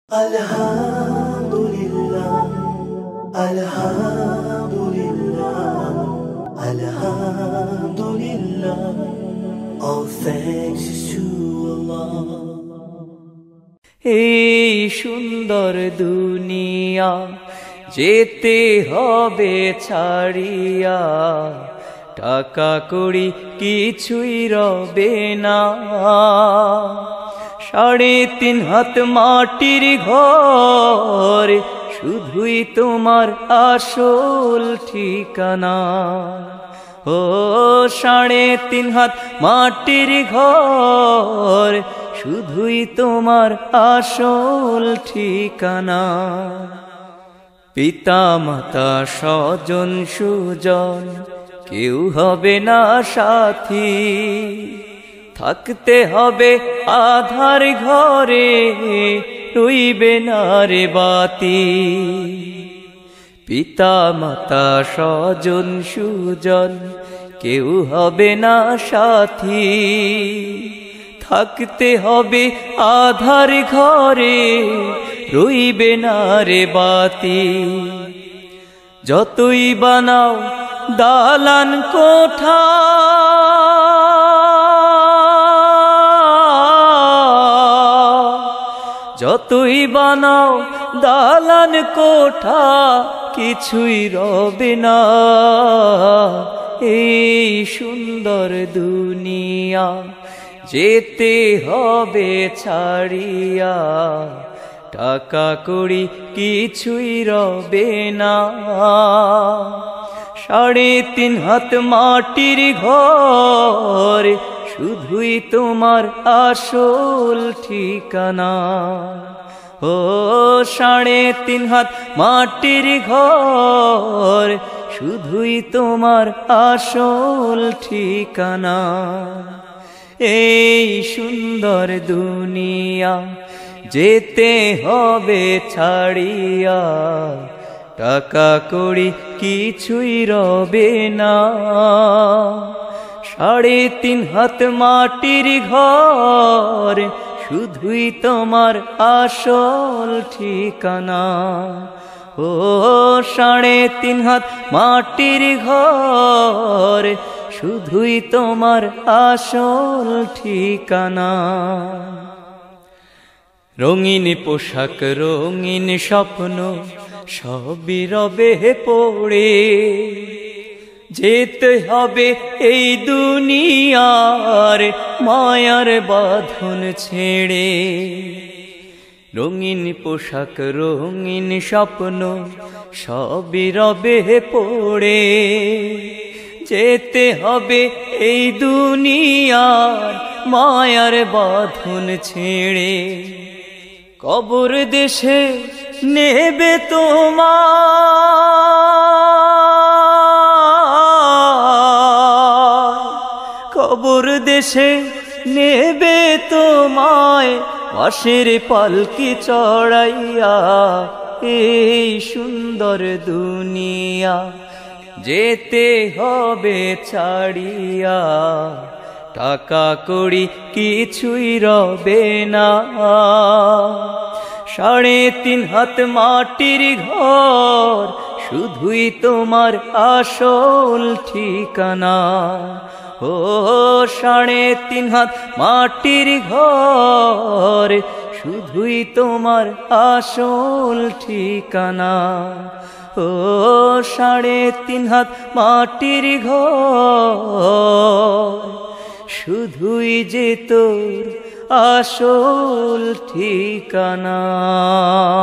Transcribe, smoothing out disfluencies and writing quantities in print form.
Alhamdulillah, Alhamdulillah, Alhamdulillah. All thanks is to Allah. এই সুন্দর দুনিয়া যেতে হবে ছাড়িয়া, টাকা কড়ি কিছুই রবে না। 3.5 হাত মাটির ঘর শুধুই তোমার আসল ঠিকানা। ও 3.5 হাত মাটির ঘর শুধুই তোমার আসল ঠিকানা। পিতা মাতা স্বজন সুজন কেউ হবে না সাথী, থাকতে হবে আধার ঘরে, রইবে না রে বাতি। পিতা মাতা স্বজন সুজন কেউ হবে না সাথী, থাকতে হবে আধার ঘরে, রইবে না রে বাতি। যতই বানাও দালান কোঠা, যতই বানাও দালান কোঠা, কিছুই রবে না এই সুন্দর দুনিয়া যেতে হবে ছাড়িয়া, টাকা কড়ি কিছুই রবে না। 3.5 হাত মাটির ঘর শুধুই তোমার আসল ঠিকানা। ও 3.5 হাত মাটির ঘর শুধুই তোমার আসল ঠিকানা। এই সুন্দর দুনিয়া যেতে হবে ছাড়িয়া, টাকা কড়ি কিছুই রবে না। 3.5 হাত মাটির ঘর শুধুই তোমার আসল ঠিকানা। ও 3.5 হাত মাটির ঘর শুধুই তোমার আসল ঠিকানা। রঙিন পোশাক রঙিন স্বপ্ন সবই রবে পড়ে, যেতে হবে এই দুনিয়ার মায়ার বাঁধন ছেড়ে। রঙিন পোশাক রঙিন স্বপ্ন সবই রবে পড়ে, যেতে হবে এই দুনিয়ার মায়ার বাঁধন ছেড়ে। কবর দেশে নেবে তোমায়, কবর দেশে নেবে তোমায়, বাঁশের পালকি চড়াইয়া। এই সুন্দর দুনিয়া যেতে হবে ছাড়িয়া, টাকা কড়ি কিছুই রবে না। 3.5 হাত মাটির ঘর শুধুই তোমার আসল ঠিকানা। ও 3.5 হাত মাটির ঘর শুধুই তোমার আসল ঠিকানা। ও 3.5 হাত মাটির ঘর শুধুই যে তোর আসল ঠিকানা।